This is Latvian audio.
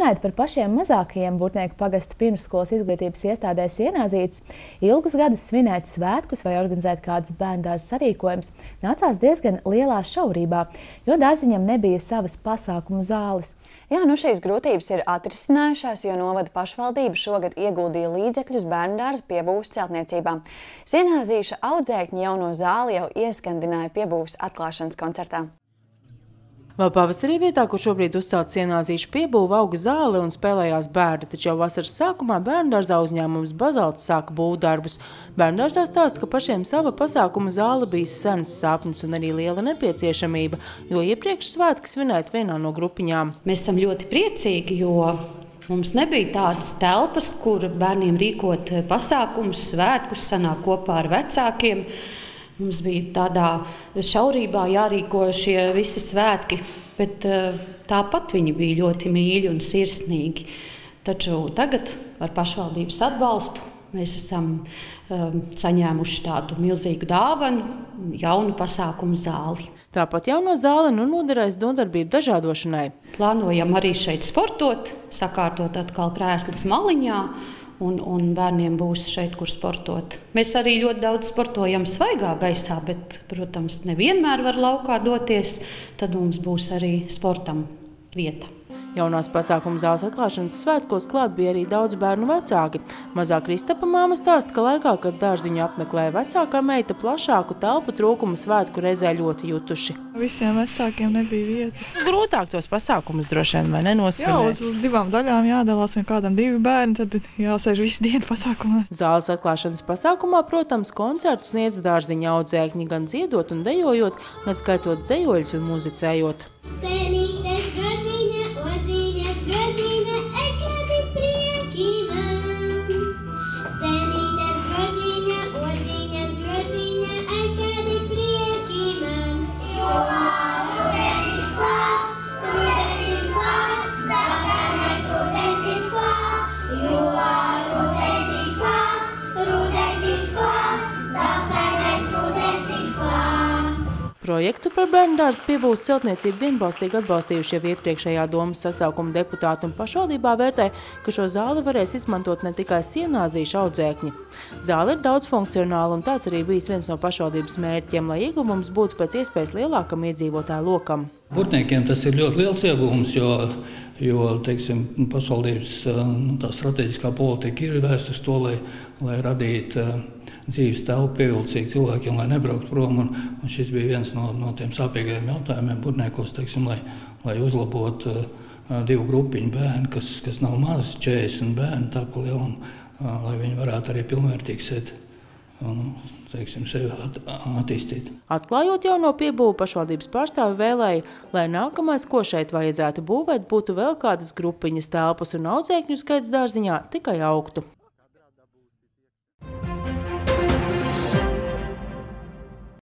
Runājot par pašiem mazākajiem, Burtnieku pagasta pirmsskolas izglītības iestādēs Ienāzītes, ilgus gadus svinēt svētkus vai organizēt kādus bērndārza sarīkojumus nācās diezgan lielā šaurībā, jo dārziņam nebija savas pasākumu zāles. Jā, šīs grūtības ir atrisinājušās, jo novada pašvaldība šogad ieguldīja līdzekļus bērndārza piebūves celtniecībā. Ienāzīša audzēkņi jauno zāli jau ieskandināja piebūves atklāšanas koncertā. Vēl pavasarī vietā, kur šobrīd uzcelts Ienāzīša piebūve, auga zāle un spēlējās bērni, taču jau vasaras sākumā bērndārzā uzņēmums Bazalts sāka būvdarbus. Bērndārzā stāsta, ka pašiem sava pasākuma zāle bija sens sapnis un arī liela nepieciešamība, jo iepriekš svētki svinēt vienā no grupiņām. Mēs esam ļoti priecīgi, jo mums nebija tādas telpas, kur bērniem rīkot pasākumus, svētkus, sanāk kopā ar vecākiem. Mums bija tādā šaurībā jārīko šie visi svētki, bet tāpat viņi bija ļoti mīļi un sirsnīgi. Taču tagad ar pašvaldības atbalstu mēs esam saņēmuši tādu milzīgu dāvanu, jaunu pasākumu zāli. Tāpat jauno zāle noderēs nodarbību dažādošanai. Plānojam arī šeit sportot, sakārtot atkal krēslus maliņā. Un bērniem būs šeit, kur sportot. Mēs arī ļoti daudz sportojam svaigā gaisā, bet, protams, nevienmēr var laukā doties. Tad mums būs arī sportam vieta. Jaunās pasākuma zāles atklāšanas svētkos klāt bija arī daudz bērnu vecāki. Mazā Kristapa māma stāsta, ka laikā, kad dārziņu apmeklēja vecākā meita, plašāku telpu trūkumu svētku reizē ļoti jutuši. Visiem vecākiem nebija vietas. Grūtāk tos pasākumus droši vien, vai nenosvinēt? Jā, uz divām daļām jādalās, un kādam 2 bērni, tad jāsēž visu dienu pasākumos. Zāles atklāšanas pasākumā, protams, koncertu sniedz dārziņa audzēkņi gan dziedot un dejojot, gan skaitot dzejoļus un muzicējot. Projektu par bērndārza piebūves celtniecību vienbalsīgi atbalstījuši jau iepriekšējā domas sasaukuma deputāti un pašvaldībā vērtē, ka šo zāli varēs izmantot ne tikai Ienāzīša audzēkņi. Zāle ir daudzfunkcionāla un tāds arī bijis viens no pašvaldības mērķiem, lai ieguvums būtu pēc iespējas lielākam iedzīvotāju lokam. Burtniekiem tas ir ļoti liels ieguvums, jo teiksim, pašvaldības tā strateģiskā politika ir vērsta uz to, lai radītu dzīves telpu pievilcīgi cilvēkiem, lai nebrauktu prom. Un šis bija viens no tiem sāpīgajiem jautājumiem Burtniekos, teiksim, lai uzlabotu 2 grupiņu bērnu, kas nav mazas 40 bērni, tā pa lielam, lai viņi varētu arī pilnvērtīgi sevi attīstīt. Atklājot jauno piebūvu, pašvaldības pārstāvi vēlēja, lai nākamais, ko šeit vajadzētu būvēt, būtu vēl kādas grupiņas telpas un audzēkņu skaits dārziņā tikai augtu.